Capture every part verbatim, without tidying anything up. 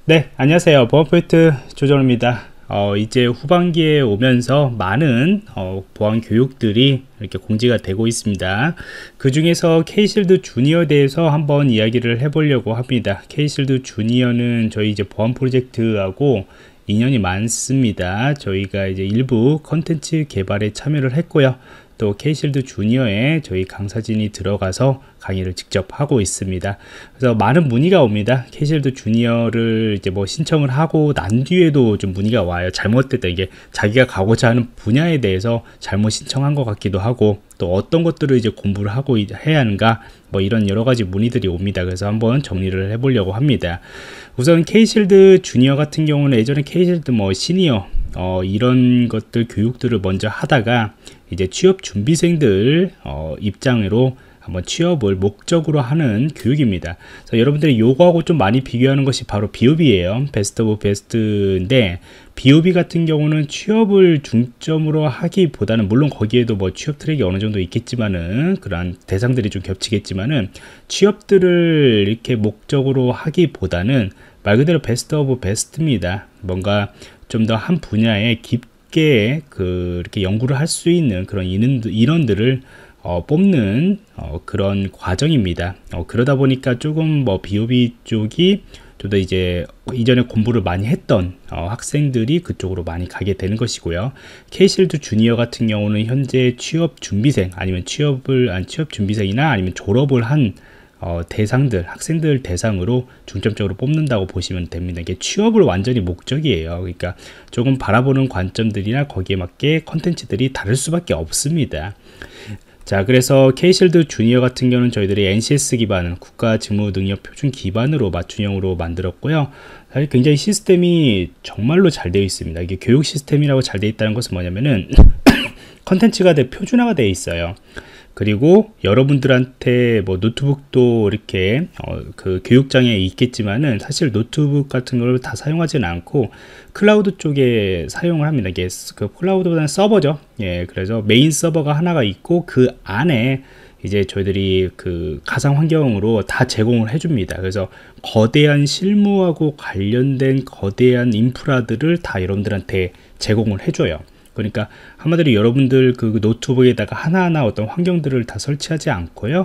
네, 안녕하세요. 보안포인트 조정입니다. 어, 이제 후반기에 오면서 많은 어, 보안 교육들이 이렇게 공지가 되고 있습니다. 그 중에서 K-실드 주니어에 대해서 한번 이야기를 해보려고 합니다. K-실드 주니어는 저희 이제 보안 프로젝트하고 인연이 많습니다. 저희가 이제 일부 컨텐츠 개발에 참여를 했고요. 또 K-실드 주니어에 저희 강사진이 들어가서 강의를 직접 하고 있습니다. 그래서 많은 문의가 옵니다. K-실드 주니어를 이제 뭐 신청을 하고 난 뒤에도 좀 문의가 와요. 잘못됐다. 이게 자기가 가고자 하는 분야에 대해서 잘못 신청한 것 같기도 하고, 또 어떤 것들을 이제 공부를 하고 해야 하는가, 뭐 이런 여러 가지 문의들이 옵니다. 그래서 한번 정리를 해보려고 합니다. 우선 K-실드 주니어 같은 경우는 예전에 K-실드 뭐 시니어 어, 이런 것들 교육들을 먼저 하다가 이제 취업 준비생들 어, 입장으로 한번 취업을 목적으로 하는 교육입니다. 그래서 여러분들이 요거하고 좀 많이 비교하는 것이 바로 비오비예요. 베스트 오브 베스트인데, 비오비 같은 경우는 취업을 중점으로 하기보다는, 물론 거기에도 뭐 취업 트랙이 어느 정도 있겠지만은, 그러한 대상들이 좀 겹치겠지만은, 취업들을 이렇게 목적으로 하기보다는 말 그대로 베스트 오브 베스트입니다. 뭔가 좀 더 한 분야에 깊게 그 이렇게 연구를 할 수 있는 그런 인원들, 인원들을 어, 뽑는 어, 그런 과정입니다. 어, 그러다 보니까 조금 뭐 비오비 쪽이 좀 더 이제 이전에 공부를 많이 했던 어, 학생들이 그쪽으로 많이 가게 되는 것이고요. K-실드 주니어 같은 경우는 현재 취업 준비생, 아니면 취업을 안 취업 준비생이나 아니면 졸업을 한 어, 대상들, 학생들 대상으로 중점적으로 뽑는다고 보시면 됩니다. 이게 취업을 완전히 목적이에요. 그러니까 조금 바라보는 관점들이나 거기에 맞게 컨텐츠들이 다를 수밖에 없습니다. 자, 그래서 K-실드 주니어 같은 경우는 저희들이 엔씨에스 기반, 국가직무능력표준 기반으로 맞춤형으로 만들었고요. 사실 굉장히 시스템이 정말로 잘 되어 있습니다. 이게 교육 시스템이라고 잘 되어 있다는 것은 뭐냐면은 컨텐츠가 돼 표준화가 되어 있어요. 그리고 여러분들한테 뭐 노트북도 이렇게 어, 그 교육장에 있겠지만은, 사실 노트북 같은 걸 다 사용하지는 않고 클라우드 쪽에 사용을 합니다. 이게 그 클라우드보다는 서버죠. 예, 그래서 메인 서버가 하나가 있고 그 안에 이제 저희들이 그 가상 환경으로 다 제공을 해줍니다. 그래서 거대한 실무하고 관련된 거대한 인프라들을 다 여러분들한테 제공을 해줘요. 그러니까 한마디로 여러분들 그 노트북에다가 하나하나 어떤 환경들을 다 설치하지 않고요,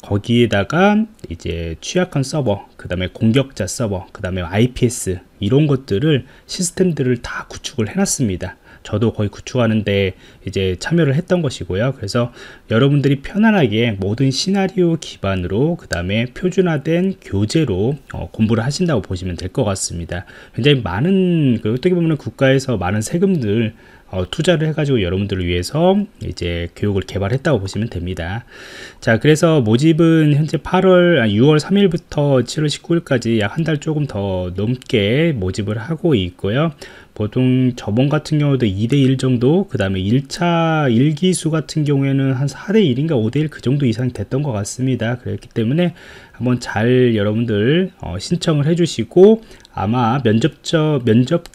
거기에다가 이제 취약한 서버, 그 다음에 공격자 서버, 그 다음에 아이피에스, 이런 것들을 시스템들을 다 구축을 해놨습니다. 저도 거의 구축하는데 이제 참여를 했던 것이고요. 그래서 여러분들이 편안하게 모든 시나리오 기반으로, 그 다음에 표준화된 교재로 어, 공부를 하신다고 보시면 될 것 같습니다. 굉장히 많은, 그 어떻게 보면 국가에서 많은 세금들 어, 투자를 해가지고 여러분들을 위해서 이제 교육을 개발했다고 보시면 됩니다. 자, 그래서 모집은 현재 팔월, 아니 유월 삼일부터 칠월 십구일까지 약 한 달 조금 더 넘게 모집을 하고 있고요. 보통 저번 같은 경우도 이 대 일 정도, 그 다음에 일 차 일 기수 같은 경우에는 한 사 대 일인가 오 대 일 그 정도 이상 됐던 것 같습니다. 그렇기 때문에 한번 잘 여러분들 어, 신청을 해주시고, 아마 면접저 면접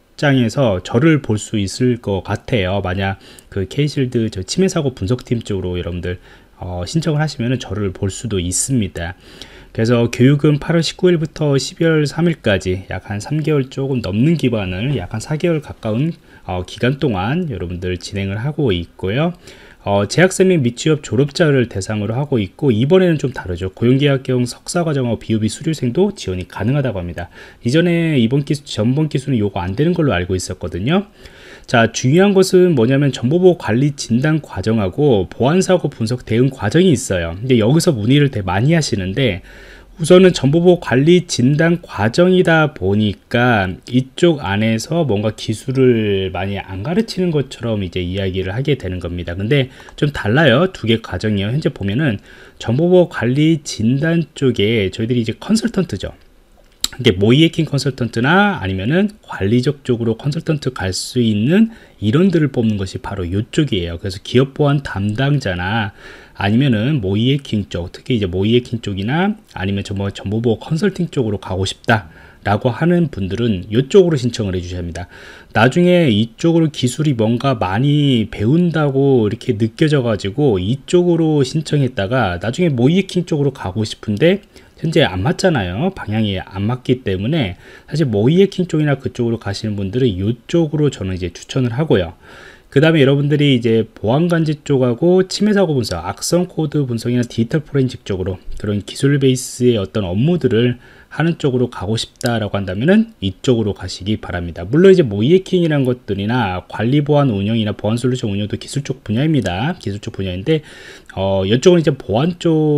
장에서 저를 볼 수 있을 것 같아요. 만약 그 K-실드 저 침해 사고 분석팀 쪽으로 여러분들 어, 신청을 하시면 저를 볼 수도 있습니다. 그래서 교육은 팔월 십구일부터 십이월 삼일까지 약 한 삼 개월 조금 넘는 기간을, 약 한 사 개월 가까운 어, 기간 동안 여러분들 진행을 하고 있고요. 어, 재학생 및 미취업 졸업자를 대상으로 하고 있고, 이번에는 좀 다르죠. 고용계약형 석사과정하고 비오비 수료생도 지원이 가능하다고 합니다. 이전에 이번 기수, 전번 기수는 요거 안 되는 걸로 알고 있었거든요. 자, 중요한 것은 뭐냐면 정보보호 관리 진단 과정하고 보안사고 분석 대응 과정이 있어요. 근데 여기서 문의를 되게 많이 하시는데, 우선은 정보보호 관리 진단 과정이다 보니까 이쪽 안에서 뭔가 기술을 많이 안 가르치는 것처럼 이제 이야기를 하게 되는 겁니다. 근데 좀 달라요. 두 개 과정이요. 현재 보면은 정보보호 관리 진단 쪽에 저희들이 이제 컨설턴트죠. 이게 모이에킹 컨설턴트나 아니면은 관리적 쪽으로 컨설턴트 갈 수 있는 인원들을 뽑는 것이 바로 이쪽이에요. 그래서 기업 보안 담당자나 아니면은 모이에킹 쪽, 특히 이제 모이에킹 쪽이나 아니면 정보, 정보보호 컨설팅 쪽으로 가고 싶다 라고 하는 분들은 이쪽으로 신청을 해 주셔야 합니다. 나중에 이쪽으로 기술이 뭔가 많이 배운다고 이렇게 느껴져 가지고 이쪽으로 신청했다가 나중에 모이에킹 쪽으로 가고 싶은데 현재 안 맞잖아요. 방향이 안 맞기 때문에 사실 모의 해킹 쪽이나 그쪽으로 가시는 분들은 이쪽으로 저는 이제 추천을 하고요. 그 다음에 여러분들이 이제 보안관제 쪽하고 침해 사고 분석, 악성 코드 분석이나 디지털 포렌식 쪽으로 그런 기술 베이스의 어떤 업무들을 하는 쪽으로 가고 싶다라고 한다면은 이쪽으로 가시기 바랍니다. 물론 이제 모의 해킹이란 것들이나 관리 보안 운영이나 보안 솔루션 운영도 기술 쪽 분야입니다. 기술 쪽 분야인데 어 이쪽은 이제 보안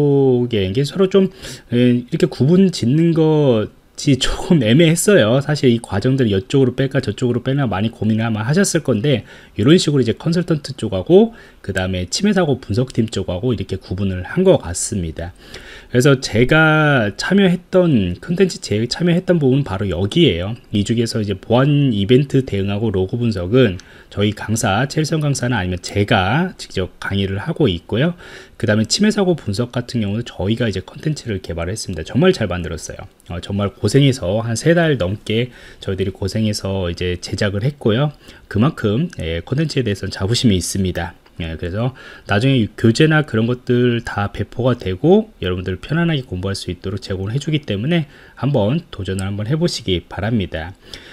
쪽에 이게 서로 좀 이렇게 구분 짓는 것 조금 애매했어요. 사실 이 과정들을 이쪽으로 뺄까 저쪽으로 빼나 많이 고민을 아마 하셨을 건데, 이런 식으로 이제 컨설턴트 쪽하고 그 다음에 침해 사고 분석팀 쪽하고 이렇게 구분을 한 것 같습니다. 그래서 제가 참여했던 컨텐츠 제 참여했던 부분은 바로 여기에요. 이 중에서 이제 보안 이벤트 대응하고 로그 분석은 저희 강사 첼성 강사는 아니면 제가 직접 강의를 하고 있고요. 그 다음에 침해 사고 분석 같은 경우는 저희가 이제 컨텐츠를 개발을 했습니다. 정말 잘 만들었어요. 어, 정말 고생해서 한 세 달 넘게 저희들이 고생해서 이제 제작을 했고요. 그만큼 예, 컨텐츠에 대해서는 자부심이 있습니다. 예, 그래서 나중에 교재나 그런 것들 다 배포가 되고 여러분들 편안하게 공부할 수 있도록 제공을 해주기 때문에 한번 도전을 한번 해보시기 바랍니다.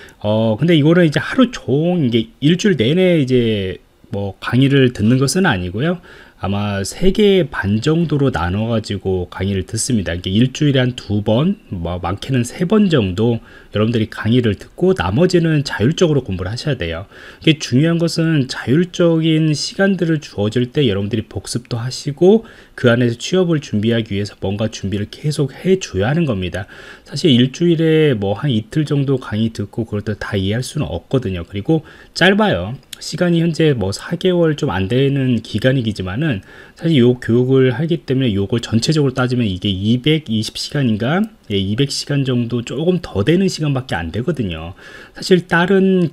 어 근데 이거는 이제 하루 종일 이게 일주일 내내 이제 뭐 강의를 듣는 것은 아니고요. 아마 세 개 반 정도로 나눠 가지고 강의를 듣습니다. 이게 일주일에 한 두 번, 뭐 많게는 세 번 정도 여러분들이 강의를 듣고 나머지는 자율적으로 공부를 하셔야 돼요. 이게 중요한 것은 자율적인 시간들을 주어질 때 여러분들이 복습도 하시고 그 안에서 취업을 준비하기 위해서 뭔가 준비를 계속 해 줘야 하는 겁니다. 사실 일주일에 뭐 한 이틀 정도 강의 듣고 그걸 다 이해할 수는 없거든요. 그리고 짧아요. 시간이 현재 뭐 사 개월 좀 안 되는 기간이지만은 사실 요 교육을 하기 때문에 요걸 전체적으로 따지면 이게 이백이십 시간인가 예, 이백 시간 정도 조금 더 되는 시간밖에 안 되거든요. 사실 다른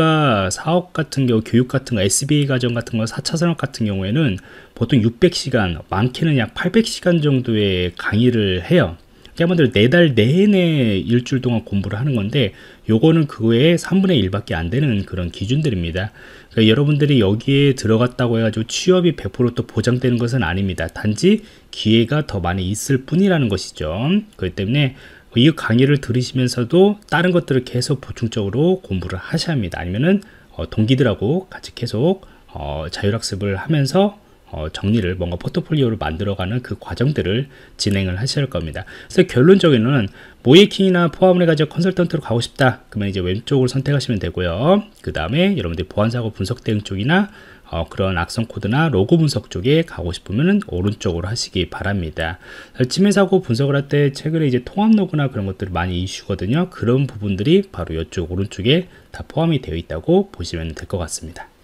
국가 사업 같은 경우 교육 같은 거 에스비에이 과정 같은 거 사 차 산업 같은 경우에는 보통 육백 시간 많게는 약 팔백 시간 정도의 강의를 해요. 여러분들 네 달 내내 일주일 동안 공부를 하는 건데 요거는 그거의 삼분의 일밖에 안 되는 그런 기준들입니다. 그러니까 여러분들이 여기에 들어갔다고 해가지고 취업이 백 퍼센트 또 보장되는 것은 아닙니다. 단지 기회가 더 많이 있을 뿐이라는 것이죠. 그렇기 때문에 이 강의를 들으시면서도 다른 것들을 계속 보충적으로 공부를 하셔야 합니다. 아니면은 어, 동기들하고 같이 계속 어, 자율학습을 하면서 어, 정리를 뭔가 포트폴리오를 만들어가는 그 과정들을 진행을 하셔야 할 겁니다. 그래서 결론적으로는 모이킹이나 포함을 해가지고 컨설턴트로 가고 싶다 그러면 이제 왼쪽을 선택하시면 되고요. 그 다음에 여러분들 보안사고 분석 대응 쪽이나 어, 그런 악성 코드나 로고 분석 쪽에 가고 싶으면 오른쪽으로 하시기 바랍니다. 침해 사고 분석을 할 때 최근에 이제 통합 로그나 그런 것들이 많이 이슈거든요. 그런 부분들이 바로 이쪽 오른쪽에 다 포함이 되어 있다고 보시면 될 것 같습니다.